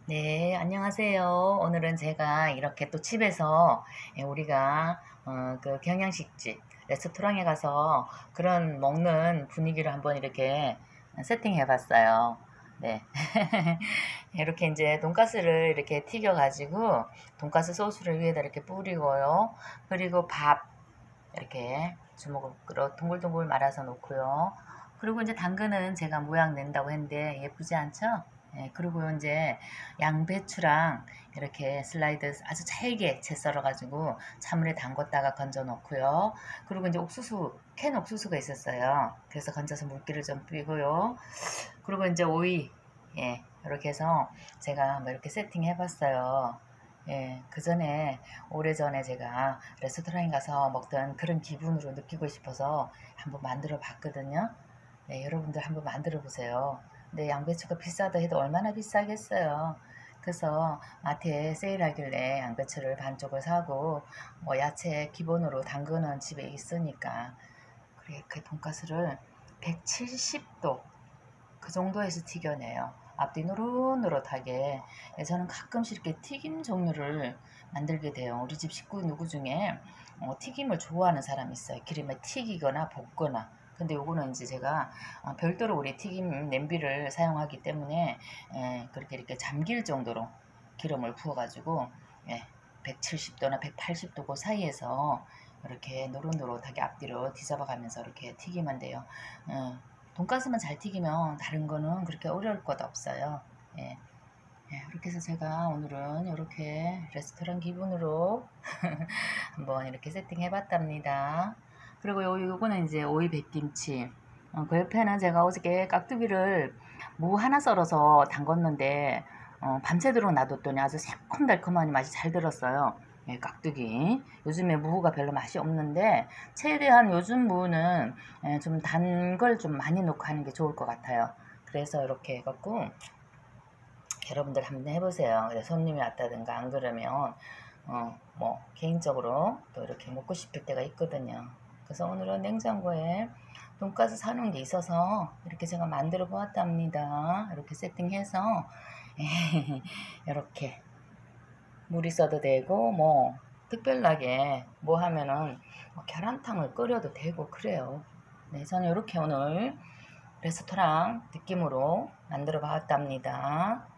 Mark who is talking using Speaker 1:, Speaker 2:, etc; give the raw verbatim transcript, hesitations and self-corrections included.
Speaker 1: 네, 안녕하세요. 오늘은 제가 이렇게 또 집에서 예, 우리가 어, 그 경양식집 레스토랑에 가서 그런 먹는 분위기를 한번 이렇게 세팅해 봤어요. 네. 이렇게 이제 돈가스를 이렇게 튀겨 가지고 돈가스 소스를 위에다 이렇게 뿌리고요. 그리고 밥 이렇게 주먹으로 동글동글 말아서 놓고요. 그리고 이제 당근은 제가 모양 낸다고 했는데 예쁘지 않죠? 예, 그리고 이제 양배추랑 이렇게 슬라이드 아주 잘게 채 썰어가지고 찬물에 담궜다가 건져 놓고요. 그리고 이제 옥수수, 캔 옥수수가 있었어요. 그래서 건져서 물기를 좀 빼고요. 그리고 이제 오이, 예, 이렇게 해서 제가 뭐 이렇게 세팅해 봤어요. 예, 그 전에, 오래전에 제가 레스토랑에 가서 먹던 그런 기분으로 느끼고 싶어서 한번 만들어 봤거든요. 네, 여러분들 한번 만들어 보세요. 근데 양배추가 비싸다 해도 얼마나 비싸겠어요. 그래서 마트에 세일하길래 양배추를 반쪽을 사고, 뭐 야채 기본으로 당근은 집에 있으니까, 그래, 그 돈가스를 백칠십 도 그 정도에서 튀겨내요. 앞뒤 노릇노릇하게. 예, 저는 가끔씩 이렇게 튀김 종류를 만들게 돼요. 우리 집 식구 누구 중에 어, 튀김을 좋아하는 사람이 있어요. 기름에 튀기거나 볶거나. 근데 요거는 이제 제가 어, 별도로 우리 튀김 냄비를 사용하기 때문에 예, 그렇게 이렇게 잠길 정도로 기름을 부어가지고 예, 백칠십 도나 백팔십 도 그 사이에서 이렇게 노릇노릇하게 앞뒤로 뒤집어 가면서 이렇게 튀기면 돼요. 어, 돈가스만 잘 튀기면 다른 거는 그렇게 어려울 것 없어요. 예. 예, 그렇게 해서 제가 오늘은 이렇게 레스토랑 기분으로 한번 이렇게 세팅해 봤답니다. 그리고 요, 요거는 이제 오이 백김치. 어, 그 옆에는 제가 어저께 깍두기를 무 하나 썰어서 담궜는데, 어, 밤새도록 놔뒀더니 아주 새콤달콤한 맛이 잘 들었어요. 예, 깍두기. 요즘에 무가 별로 맛이 없는데, 최대한 요즘 무는 예, 좀 단 걸 좀 많이 넣고 하는 게 좋을 것 같아요. 그래서 이렇게 해갖고, 여러분들 한번 해보세요. 손님이 왔다든가 안 그러면 어, 뭐 개인적으로 또 이렇게 먹고 싶을 때가 있거든요. 그래서 오늘은 냉장고에 돈가스 사놓은 게 있어서 이렇게 제가 만들어 보았답니다. 이렇게 세팅해서 이렇게 물 있어도 되고 뭐 특별하게 뭐 하면은 뭐 계란탕을 끓여도 되고 그래요. 네, 저는 이렇게 오늘 레스토랑 느낌으로 만들어 봤답니다.